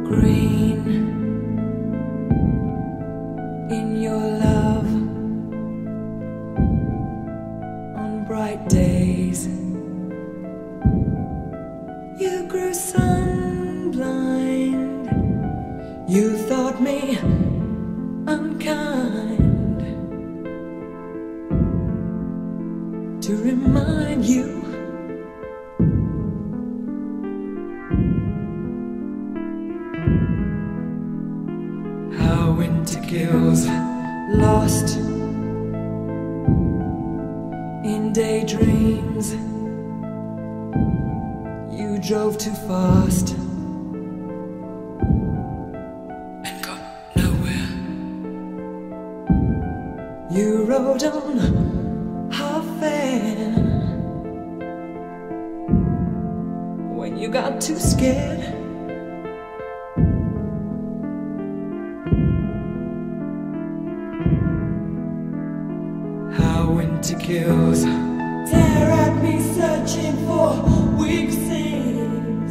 green in your love on bright days. You grew sun blind. You thought me unkind to remind you how winter kills, lost in daydreams. You drove too fast and got nowhere. You rode on half-air when you got too scared. How winter kills, tear at me searching for weak seams.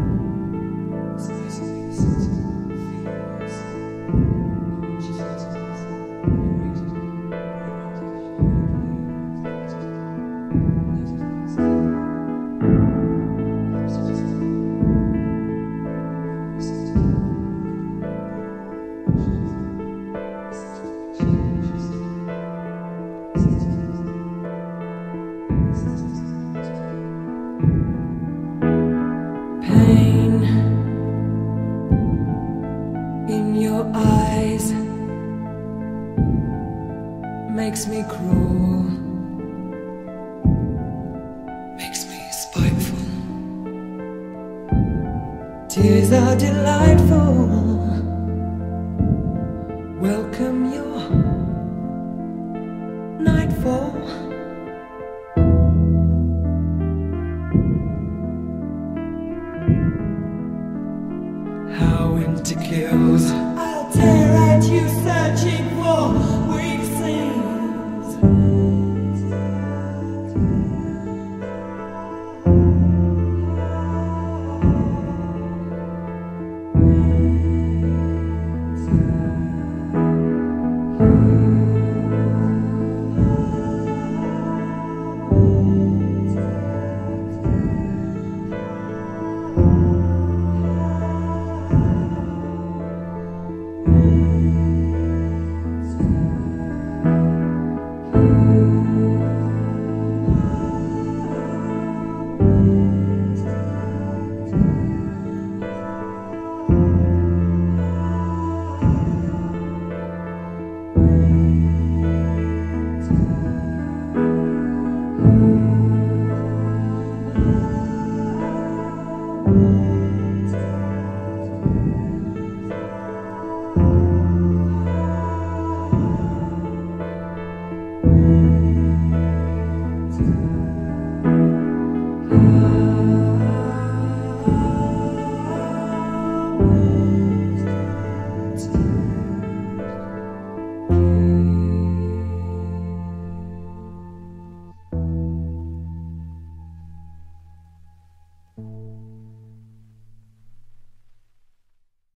Pain in your eyes makes me cruel, makes me spiteful. Tears are delightful. Welcome your nightfall. How winter kills, I'll tear at you searching for weak seams.